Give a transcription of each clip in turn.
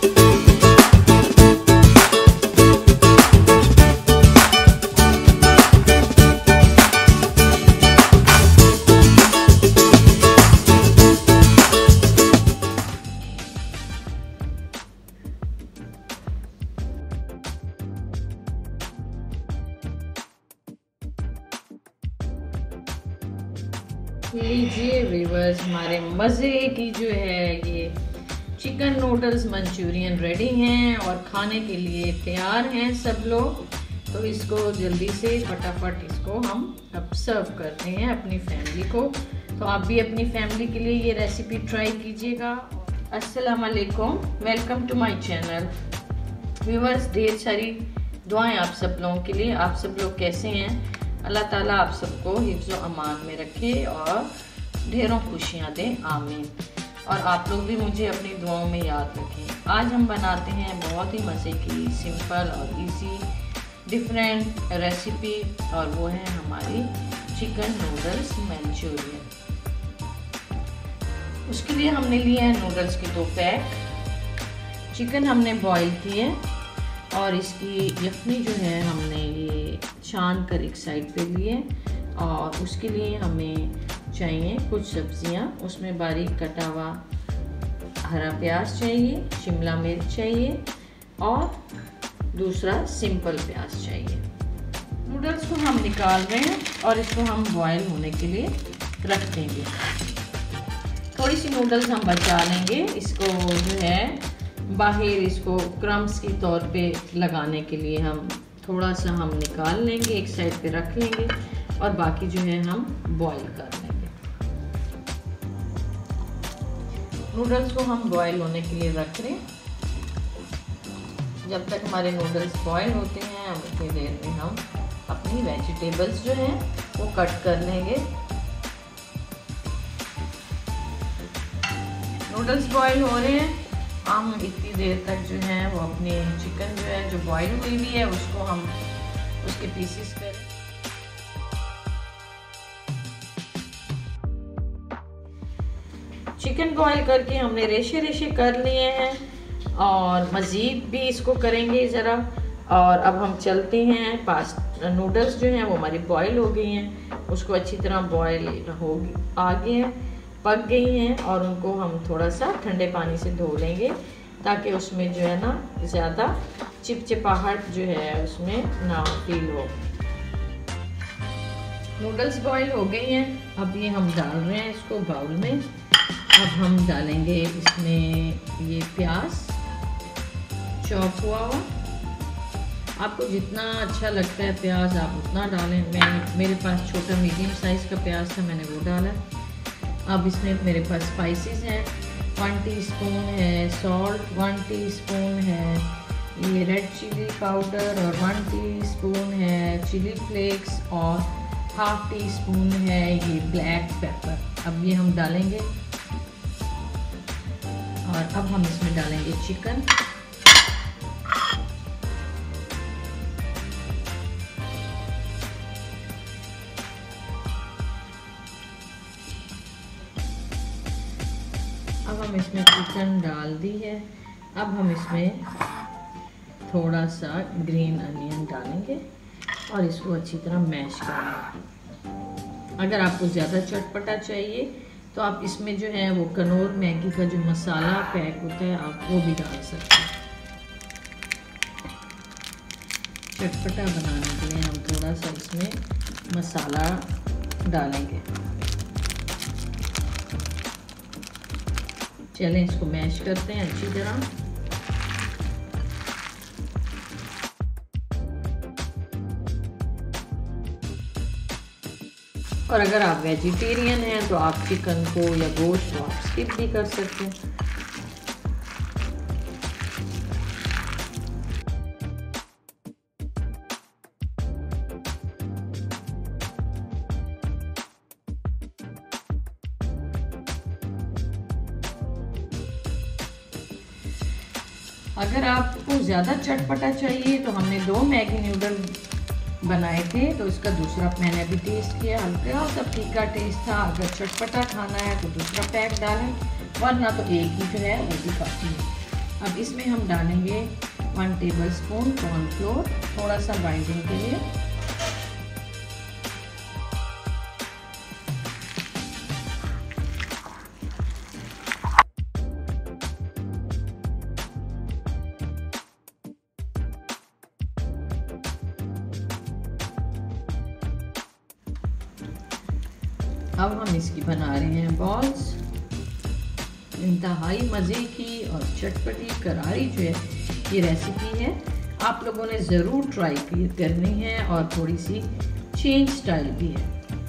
लीजिए व्यूअर्स, हमारे मज़े की जो है ये चिकन नूडल्स मंचूरियन रेडी हैं और खाने के लिए तैयार हैं सब लोग। तो इसको जल्दी से फटाफट इसको हम अब सर्व करते हैं अपनी फैमिली को। तो आप भी अपनी फैमिली के लिए ये रेसिपी ट्राई कीजिएगा। अस्सलाम वालेकुम, welcome to my channel. Viewers, ढेर सारी दुआएं आप सब लोगों के लिए। आप सब लोग कैसे हैं? अल्लाह ताला आप सबको हिफ्ज़ व अमान में रखे और ढेरों खुशियाँ दें, आमीन। और आप लोग भी मुझे अपनी दुआओं में याद रखें। आज हम बनाते हैं बहुत ही मज़े की, सिंपल और इजी डिफरेंट रेसिपी, और वो है हमारी चिकन नूडल्स मंचूरियन। उसके लिए हमने लिए हैं नूडल्स के 2 पैक। चिकन हमने बॉईल किए और इसकी यखनी जो है हमने ये छान कर एक साइड पे लिए। और उसके लिए हमें चाहिए कुछ सब्जियां। उसमें बारीक कटा हुआ हरा प्याज चाहिए, शिमला मिर्च चाहिए और दूसरा सिंपल प्याज चाहिए। नूडल्स को हम निकाल रहे हैं और इसको हम बॉईल होने के लिए रख देंगे। थोड़ी सी नूडल्स हम बचा लेंगे, इसको जो है बाहर इसको क्रम्स की तौर पे लगाने के लिए हम थोड़ा सा हम निकाल लेंगे, एक साइड पे रख लेंगे और बाकी जो है हम बॉईल कर लेंगे। नूडल्स को हम बॉईल होने के लिए रख रहे हैं। जब तक हमारे नूडल्स बॉईल होते हैं उतनी देर में हम अपनी वेजिटेबल्स जो हैं वो कट कर लेंगे। नूडल्स बॉईल हो रहे हैं, हम इतनी देर तक जो है वो अपने चिकन जो है जो बॉईल हुई हुई है उसको हम उसके पीसेस करें। चिकन बॉईल करके हमने रेशे रेशे कर लिए हैं और मज़ीद भी इसको करेंगे ज़रा। और अब हम चलते हैं नूडल्स जो हैं वो हमारी बॉईल हो गई हैं, उसको अच्छी तरह बॉईल हो आ गए हैं, पक गई हैं और उनको हम थोड़ा सा ठंडे पानी से धो लेंगे ताकि उसमें जो है ना ज़्यादा चिपचिपाहट जो है उसमें ना फील हो। नूडल्स बॉईल हो गई हैं, अब ये हम डाल रहे हैं इसको बाउल में। अब हम डालेंगे इसमें ये प्याज चॉप हुआ हुआ। आपको जितना अच्छा लगता है प्याज आप उतना डालें। मेरे पास छोटा मीडियम साइज़ का प्याज था, मैंने वो डाला। अब इसमें मेरे पास स्पाइसेस हैं। 1 टीस्पून है सॉल्ट, 1 टीस्पून है ये रेड चिली पाउडर और 1 टीस्पून है चिली फ्लेक्स और 1/2 टीस्पून है ये ब्लैक पेपर। अब ये हम डालेंगे और अब हम इसमें डालेंगे चिकन। अब हम इसमें चिकन डाल दी है। अब हम इसमें थोड़ा सा ग्रीन अनियन डालेंगे और इसको अच्छी तरह मैश करेंगे। अगर आपको ज़्यादा चटपटा चाहिए तो आप इसमें जो है वो कनौर मैगी का जो मसाला पैक होता है आप वो भी डाल सकते हैं। चटपटा बनाने के लिए हम थोड़ा सा इसमें मसाला डालेंगे। चलें इसको मैश करते हैं अच्छी तरह। और अगर आप वेजिटेरियन हैं तो आप चिकन को या गोश्त को आप स्किप भी कर सकते हैं। अगर आपको ज़्यादा चटपटा चाहिए तो हमने 2 मैगी नूडल बनाए थे तो इसका दूसरा मैंने अभी टेस्ट किया, हल्का सा फीका टेस्ट था। अगर चटपटा खाना है तो दूसरा पैक डालें, वरना तो एक ही जो है वो भी काफ़ी है। अब इसमें हम डालेंगे 1 टेबलस्पून कॉर्नफ्लोर, थोड़ा सा बाइंडिंग के लिए। अब हम इसकी बना रहे हैं बॉल्स। इंतहाई मज़े की और चटपटी करारी जो है ये रेसिपी है, आप लोगों ने ज़रूर ट्राई करनी है और थोड़ी सी चेंज स्टाइल भी है।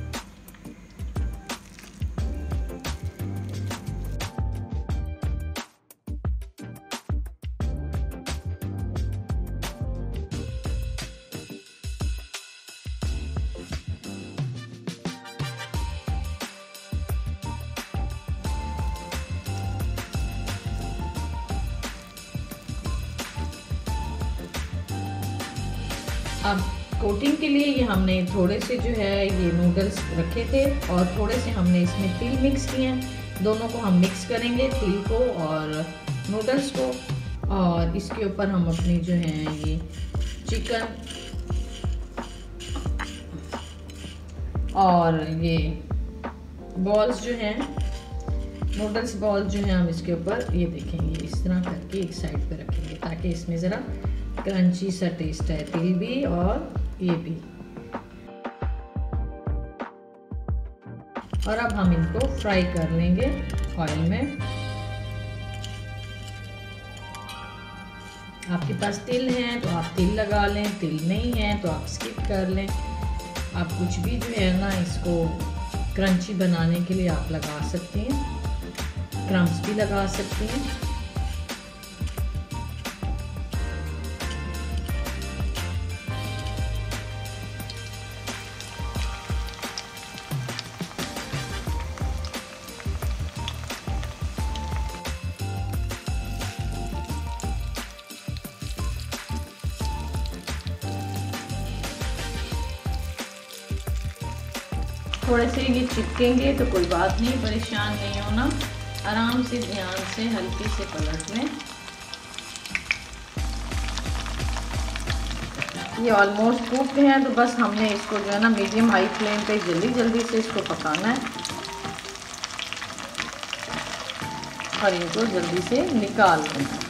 अब कोटिंग के लिए ये हमने थोड़े से जो है ये नूडल्स रखे थे और थोड़े से हमने इसमें तिल मिक्स किए हैं। दोनों को हम मिक्स करेंगे, तिल को और नूडल्स को, और इसके ऊपर हम अपनी जो है ये चिकन और ये बॉल्स जो हैं, नूडल्स बॉल्स जो हैं, हम इसके ऊपर ये देखेंगे इस तरह करके एक साइड पे रखेंगे ताकि इसमें ज़रा क्रंची सा टेस्ट है, तिल भी और ये भी। और अब हम इनको फ्राई कर लेंगे ऑयल में। आपके पास तिल है तो आप तिल लगा लें, तिल नहीं है तो आप स्किप कर लें। आप कुछ भी जो है ना इसको क्रंची बनाने के लिए आप लगा सकते हैं, क्रम्स भी लगा सकते हैं। थोड़े से ये चिपकेंगे तो कोई बात नहीं, परेशान नहीं होना, आराम से ध्यान से हल्के से पलट लें। ये ऑलमोस्ट कुक है तो बस हमने इसको जो है ना मीडियम हाई फ्लेम पे जल्दी से इसको पकाना है और इनको जल्दी से निकाल लेना है।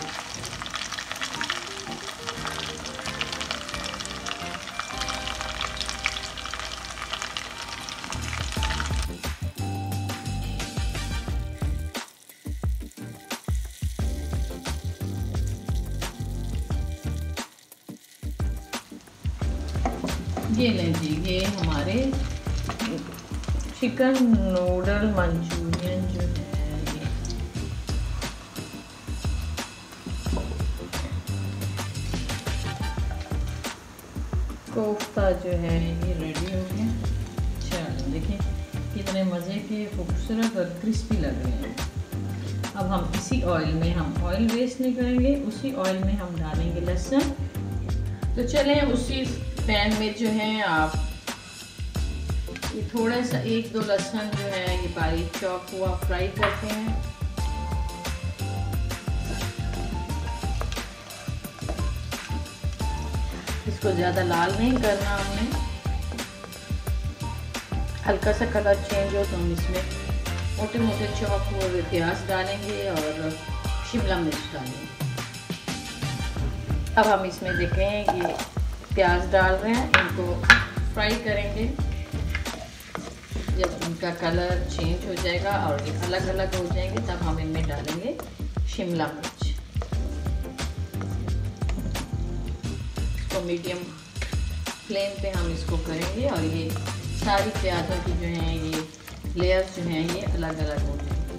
ये लें जी, ये हमारे चिकन नूडल मंचूरियन जो है ये कोफ्ता जो है ये रेडी हो गया। चलो देखिए कितने मज़े के खूबसूरत और क्रिस्पी लग रहे हैं। अब हम इसी ऑयल में, हम ऑयल वेस्ट नहीं करेंगे, उसी ऑयल में हम डालेंगे लहसुन। तो चलें उसी पैन में जो है आप ये थोड़ा सा 1-2 लहसुन जो है ये बारीक चॉप हुआ फ्राई करते हैं। इसको ज़्यादा लाल नहीं करना हमने, हल्का सा कलर चेंज हो तो हम इसमें मोटे मोटे चॉप हुए प्याज डालेंगे और शिमला मिर्च डालेंगे। अब हम इसमें देखें ये प्याज डाल रहे हैं, इनको फ्राई करेंगे। जब इनका कलर चेंज हो जाएगा और ये अलग अलग हो जाएंगे तब हम इनमें डालेंगे शिमला मिर्च। तो मीडियम फ्लेम पे हम इसको करेंगे और ये सारी प्याज़ों की जो हैं ये लेयर्स जो हैं ये अलग अलग हो जाएंगे।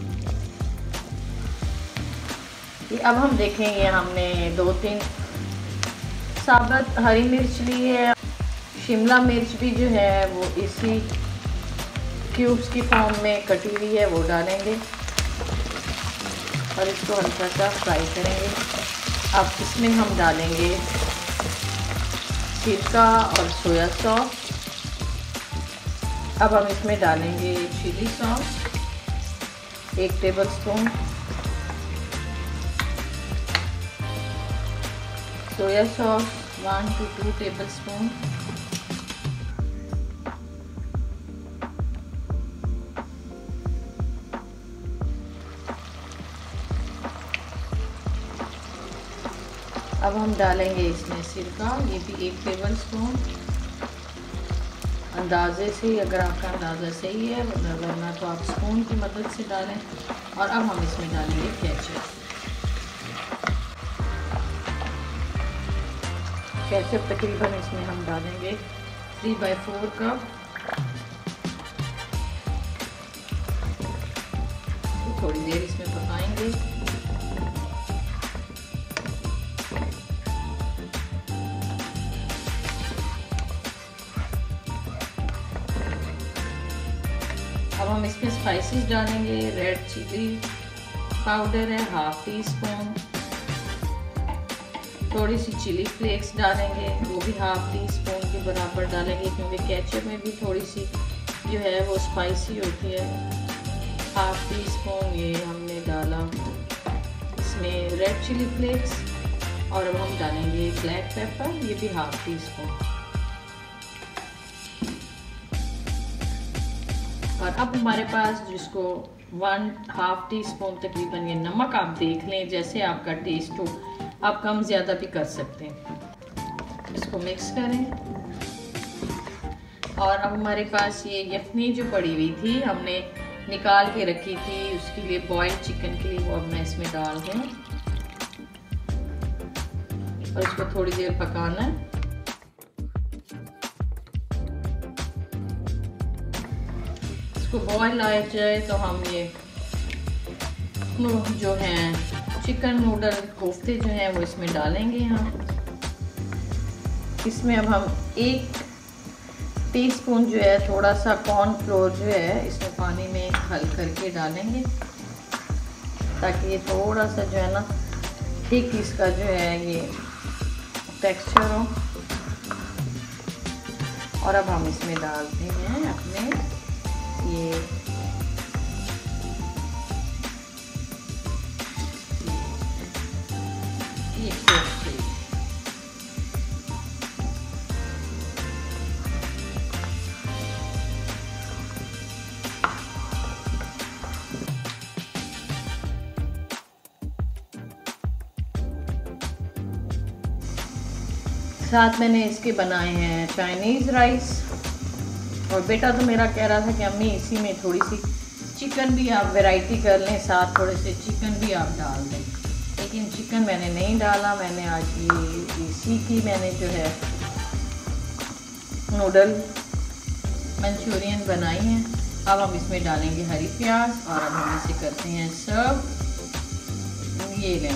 ये अब हम देखेंगे, हमने 2-3 साबुत हरी मिर्च ली है, शिमला मिर्च भी जो है वो इसी क्यूब्स की फॉर्म में कटी हुई है, वो डालेंगे और इसको हल्का सा फ्राई करेंगे। अब इसमें हम डालेंगे सिरका और सोया सॉस। अब हम इसमें डालेंगे chilli sauce 1 tablespoon soya sauce 1 to 2 tablespoon, अब हम डालेंगे इसमें सिरका, ये भी 1 टेबलस्पून। अंदाजे से, अगर आपका अंदाज़ा सही है वरना तो आप स्पून की मदद से डालें। और अब हम इसमें डालेंगे केचप। केचप तकरीबन इसमें हम डालेंगे 3/4 कप। तो थोड़ी देर इसमें पकाएंगे। अब हम इसमें स्पाइसेस डालेंगे। रेड चिली पाउडर है 1/2 टीस्पून, थोड़ी सी चिली फ्लेक्स डालेंगे, वो भी 1/2 टीस्पून के बराबर डालेंगे, क्योंकि केचप में भी थोड़ी सी जो है वो स्पाइसी होती है। 1/2 टीस्पून ये हमने डाला इसमें रेड चिली फ्लेक्स। और अब हम डालेंगे ब्लैक पेपर, ये भी 1/2 टीस्पून। और अब हमारे पास जिसको 1/2 टीस्पून तकरीबन ये नमक आप देख लें, जैसे आपका टेस्ट हो, आप कम ज़्यादा भी कर सकते हैं। इसको मिक्स करें। और अब हमारे पास ये यखनी जो पड़ी हुई थी, हमने निकाल के रखी थी उसके लिए, बॉइल्ड चिकन के लिए, वो अब मैं इसमें डाल दूँ और इसको थोड़ी देर पकाना है। इसको बॉयल आ जाए तो हम ये जो हैं चिकन नूडल कोफ्ते जो हैं वो इसमें डालेंगे। यहाँ इसमें अब हम 1 टीस्पून जो है थोड़ा सा कॉर्नफ्लोर जो है इसमें पानी में हल करके डालेंगे, ताकि ये थोड़ा सा जो है ना ठीक इसका जो है ये टेक्सचर हो। और अब हम इसमें डालते हैं अपने ये कोफ्ते। साथ मैंने इसके बनाए हैं चाइनीज़ राइस। और बेटा तो मेरा कह रहा था कि अम्मी इसी में थोड़ी सी चिकन भी आप वैरायटी कर लें, साथ थोड़े से चिकन भी आप डाल दें, लेकिन चिकन मैंने नहीं डाला। मैंने आज ये इसी की मैंने जो है नूडल मंचूरियन बनाई हैं। अब हम इसमें डालेंगे हरी प्याज और अब हम इसे करते हैं सर्व। ये लें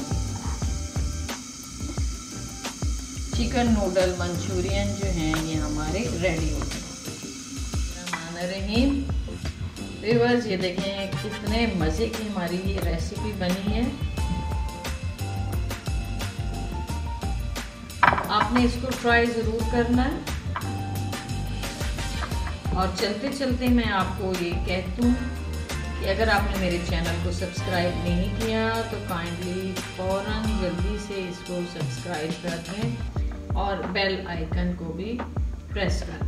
चिकन नूडल मंचूरियन जो हैं ये हमारे रेडी हो गए। रहीम व्यूअर्स, ये देखें कितने मज़े की हमारी ये रेसिपी बनी है। आपने इसको ट्राई ज़रूर करना है। और चलते चलते मैं आपको ये कहती हूँ कि अगर आपने मेरे चैनल को सब्सक्राइब नहीं किया तो काइंडली फ़ौरन जल्दी से इसको सब्सक्राइब कर दें और बेल आइकन को भी प्रेस कर दें।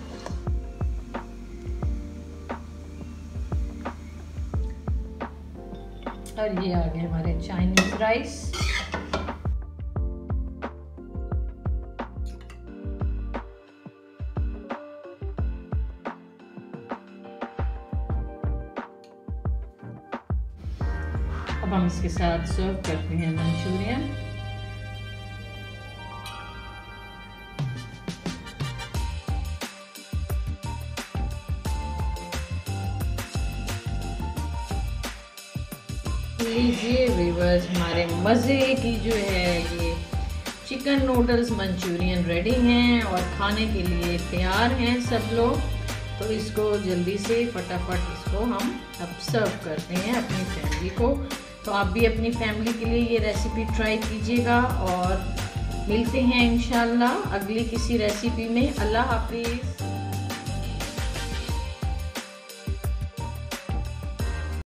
और ये आ गए हमारे चाइनीज़ राइस। अब हम इसके साथ सर्व करते हैं मंचूरियन। लीजिए व्यूअर्स, हमारे मज़े की जो है ये चिकन नूडल्स मंचूरियन रेडी हैं और खाने के लिए तैयार हैं सब लोग। तो इसको जल्दी से फटाफट इसको हम अब सर्व करते हैं अपनी फैमिली को। तो आप भी अपनी फैमिली के लिए ये रेसिपी ट्राई कीजिएगा और मिलते हैं इंशाल्लाह अगली किसी रेसिपी में। अल्लाह हाफिज़।